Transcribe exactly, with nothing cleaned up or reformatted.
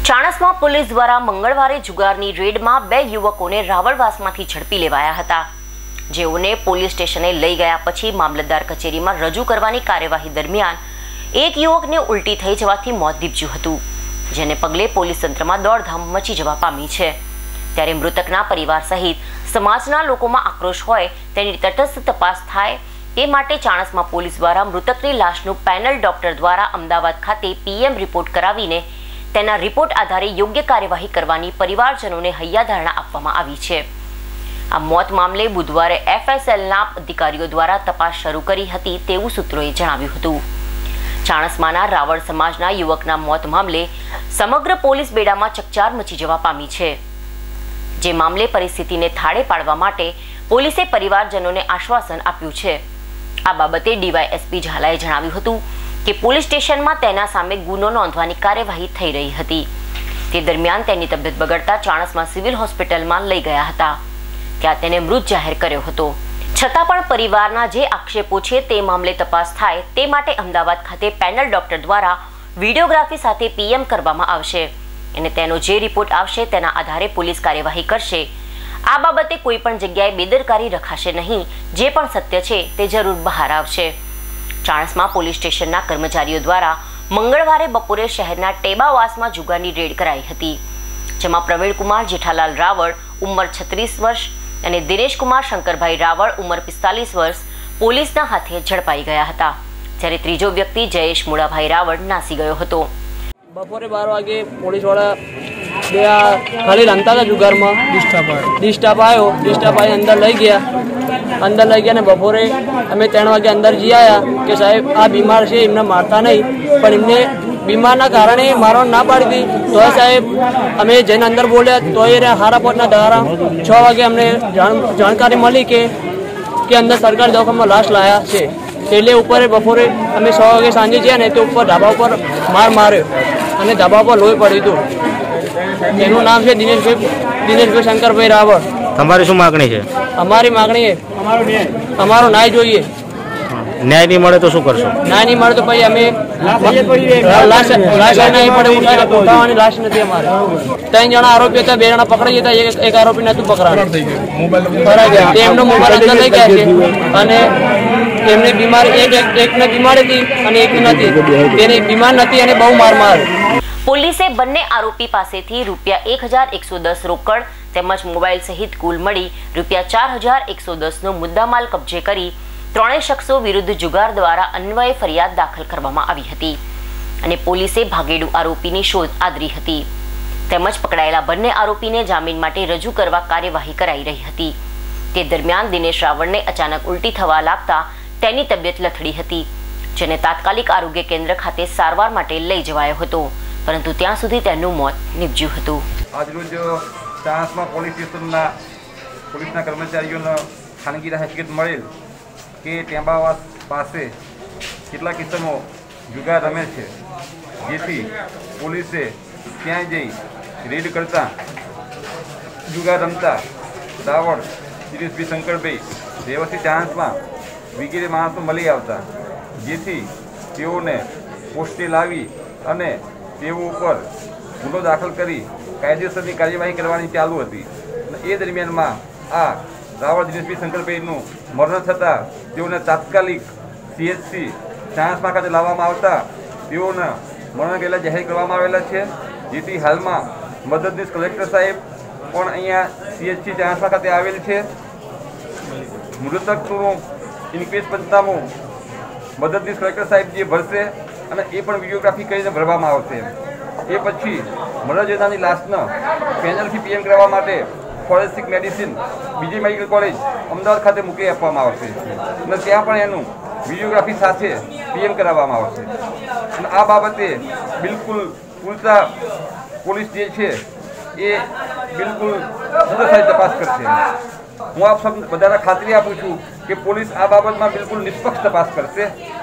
Chanasma police દ્વારા મંગળવારે જુગારની રેડમાં બે યુવકોને રાવળવાસમાંથી ઝડપી લેવાયા હતા, જેઓને પોલીસ સ્ટેશને લઈ ગયા પછી મામલતદાર કચેરીમાં રજૂ કરવાની કાર્યવાહી દરમિયાન એક યુવકને ઉલટી થઈ જવાથી મોત નીપજ્યું હતું, જેને પગલે પોલીસ તંત્રમાં દોડધામ મચી જવા પામી છે। ત્યારે મૃતકના પરિવાર સહિત સમાજના લોકોમાં આક્રોશ હોય તેની તટસ્થ તપાસ થાય એ માટે ચાણસ્મા પોલીસ દ્વારા મૃતકની લાશનું પેનલ ડોક્ટર દ્વારા અમદાવાદ ખાતે પીએમ રિપોર્ટ કરાવીને તેના રિપોર્ટ આધારે યોગ્ય કાર્યવાહી કરવાની પરિવારજનોને હૈયાધારણા આપવામાં આવી છે। આ મોત મામલે બુધવારે એફએસએલના અધિકારીઓ દ્વારા તપાસ શરૂ કરી હતી તેવું સૂત્રોએ જણાવ્યું હતું। ચાણસ્માના રાવળ સમાજના યુવકના મોત મામલે સમગ્ર પોલીસ બેડામાં ચકચાર મચી જવા પામી છે, જે મામલે પરિસ્થિતિને થાળે પાડવા માટે પોલીસે પરિવારજનોને આશ્વાસન આપ્યું છે। આ બાબતે ડીવાયએસપી ઝાલાએ જણાવ્યું હતું કે પોલીસ સ્ટેશનમાં તેના સામે ગુનો નોંધવાની કાર્યવાહી થઈ રહી હતી। તે દરમિયાન તેની તબિયત બગડતા ચાણસ્મા સિવિલ હોસ્પિટલમાં લઈ ગયા હતા, ત્યાં તેને મૃત જાહેર કર્યો હતો। છતાં પણ પરિવારના જે આક્ષેપો છે તે મામલે તપાસ થાય તે માટે અમદાવાદ ખાતે પેનલ ડોક્ટર દ્વારા વિડીયોગ્રાફી સાથે પીએમ કરવામાં આવશે અને તેનો જે રિપોર્ટ આવશે તેના આધારે પોલીસ કાર્યવાહી કરશે। આ બાબતે કોઈ પણ જગ્યાએ બેદરકારી રખાશે નહીં, જે પણ સત્ય છે તે જરૂર બહાર આવશે। ચાણસ્મા પોલીસ સ્ટેશનના કર્મચારીઓ દ્વારા મંગળવારે બપોરે શહેરના ટેબાવાસમાં જુગારની રેડ કરાઈ હતી, જેમાં પ્રવીણકુમાર જેઠાલાલ રાવળ ઉંમર છત્રીસ વર્ષ અને દિનેશકુમાર શંકરભાઈ રાવળ ઉંમર પિસ્તાલીસ વર્ષ પોલીસના હાથે ઝડપાઈ ગયા હતા, જ્યારે ત્રીજો વ્યક્તિ જયેશ મુળાભાઈ રાવળ નાસી ગયો હતો। બપોરે બાર વાગે પોલીસવાળા બે ખાલી રમતા હતા જુગારમાં, ડિસ્ટર્બ આવ્યો, ડિસ્ટર્બ આવી અંદર લઈ ગયા અંદર લઈ ગયા ને બપોરે અમે ત્રણ વાગે અંદર જઈ આવ્યા કે સાહેબ આ બીમાર છે, એમને મારતા નહીં, પણ એમને બીમારના કારણે મારવા ના પાડી હતી। તો સાહેબ અમે જઈને અંદર બોલ્યા તો એ હારા પોતના દ્વારા છ વાગે અમને જાણકારી મળી કે કે અંદર સરકારી દવાખાનામાં લાશ લાયા છે, એટલે ઉપર બપોરે અમે છ વાગે સાંજે ગયા ને તો ઉપર ધાબા ઉપર માર માર્યો અને ધાબા ઉપર લોહી પડ્યું હતું। એનું નામ છે દિનેશભાઈ દિનેશભાઈ શંકરભાઈ રાવળ। તમારી શું માગણી છે? અમારી માગણી અમારો ન્યાય જોઈએ। ન્યાય નહીં મળે તો શું કરશો? ન્યાય નહીં મળે તો પછી અમે લાશ લાશ નહીં પડે ઉઠાવવાની લાશ નથી અમારે। ત્રણ જણા આરોપી હતા, બે જણા પકડાઈ હતા, એક આરોપી નતું પકડાયું, એમનો મોબાઈલ અંદર લઈ ગયા છે અને એમની બીમારી એક એકને બીમારી હતી અને એક નથી, તેને બીમાર નથી અને બહુ માર માર। પોલીસે બંને આરોપી પાસેથી રૂપિયા એક હજાર એકસો દસ રોકડ તેમજ મોબાઈલ સહિત કુલ મળી રૂપિયા ચાર હજાર એકસો દસ નો મુદ્દામાલ કબજે કરી ત્રણેય શખ્સો વિરુદ્ધ જુગાર દ્વારા અન્વયે ફરિયાદ દાખલ કરવામાં આવી હતી અને પોલીસે ભાગેડુ આરોપીની શોધ આદરી હતી, તેમજ પકડાયેલા બંને આરોપીને જામીન માટે રજૂ કરવા કાર્યવાહી કરાઈ રહી હતી। તે દરમિયાન દિનેશ રાવળને અચાનક ઉલટી થવા લાગતા તેની તબિયત લથડી હતી, જેને તાત્કાલિક આરોગ્ય કેન્દ્ર ખાતે સારવાર માટે લઈ જવાયો હતો, પરંતુ ત્યાં સુધી તેનું મોત નીપજ્યું હતું। આજરોજ ચાણસ્મા પોલીસ સ્ટેશનના પોલીસના કર્મચારીઓને ખાનગી હકીકત મળેલ કે ટેબાવાસ પાસે કેટલાક કિસ્સામાં જુગાર રમે છે, જેથી પોલીસે ત્યાં જઈ રેડ કરતા જુગાર રમતા રાવળ દિનેશભાઈ શંકરભાઈ રહેવાસી ચાણસ્મા વગેરે માણસો મળી આવતા, જેથી તેઓને પોસ્ટે લાવી અને તેઓ ઉપર ગુનો દાખલ કરી કાયદેસરની કાર્યવાહી કરવાની ચાલુ હતી। એ દરમિયાનમાં આ રાવળ દિનેશભાઈ શંકરભાઈનું મરણ થતાં તેઓને તાત્કાલિક સીએચસી ચાણસ્મા ખાતે લાવવામાં આવતા તેઓને મરણ ગયેલા જાહેર કરવામાં આવેલા છે, જેથી હાલમાં મદદનીશ કલેક્ટર સાહેબ પણ અહીંયા સીએચસી ચાણસ્મા ખાતે આવેલ છે। મૃતકનું ઇન્ક્વેસ્ટ પંચનામું મદદનીશ કલેક્ટર સાહેબ જે ભરશે અને એ પણ વિડીયોગ્રાફી કરીને ભરવામાં આવશે। એ પછી મરજેદાની લાશને પેનલથી પીએમ કરવા માટે ફોરેન્સિક મેડિસિન બીજી મેડિકલ કોલેજ અમદાવાદ ખાતે મૂકી આપવામાં આવશે અને ત્યાં પણ એનું વિડીયોગ્રાફી સાથે પીએમ કરાવવામાં આવશે। અને આ બાબતે બિલકુલ પૂરતા પોલીસ જે છે એ બિલકુલ પૂરતા તપાસ કરશે। હું આપ સબ બધાને ખાતરી આપું છું કે પોલીસ આ બાબતમાં બિલકુલ નિષ્પક્ષ તપાસ કરશે।